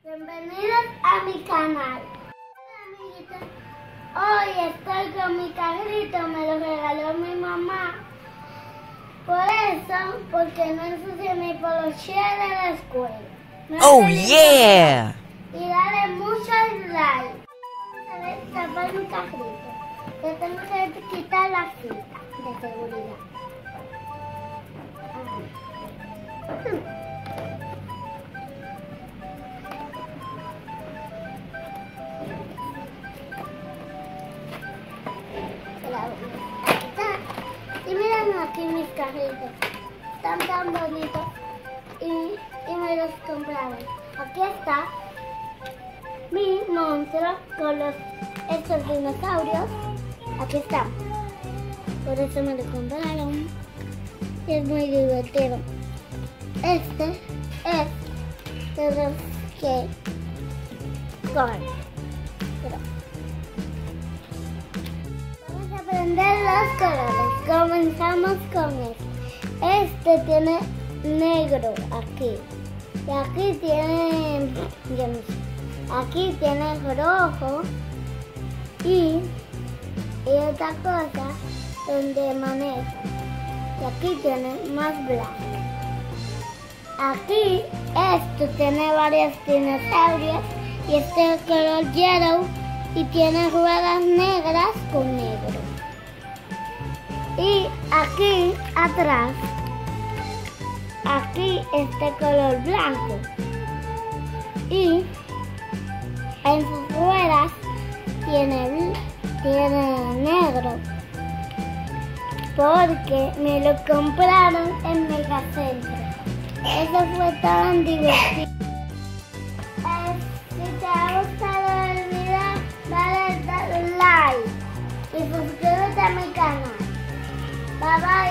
Bienvenidos a mi canal. Hola amiguitos, hoy estoy con mi carrito, me lo regaló mi mamá. Por eso, porque no ensucie mi poloche de la escuela. Oh yeah! Y dale muchos likes. Vamos a ver, tapar mi carrito. Yo tengo que quitar la cinta de seguridad. Y miren aquí mis carritos, están tan bonitos y me los compraron. Aquí está mi monstruo con estos dinosaurios. Aquí está, por eso me lo compraron y es muy divertido. Este es de los que corren. Vamos a aprender los colores. Comenzamos con este. Este tiene negro aquí. Y aquí tiene, yo no sé, aquí tiene rojo. Y otra cosa donde maneja. Y aquí tiene más blanco. Aquí esto tiene varios dinosaurios. Y este es color yellow. Y tiene ruedas negras con negro. Y aquí atrás, aquí este color blanco. Y en sus ruedas tiene negro. Porque me lo compraron en Megacentro. Eso fue tan divertido. Si te ha gustado el video, dale like y suscríbete a mi canal. Bye bye.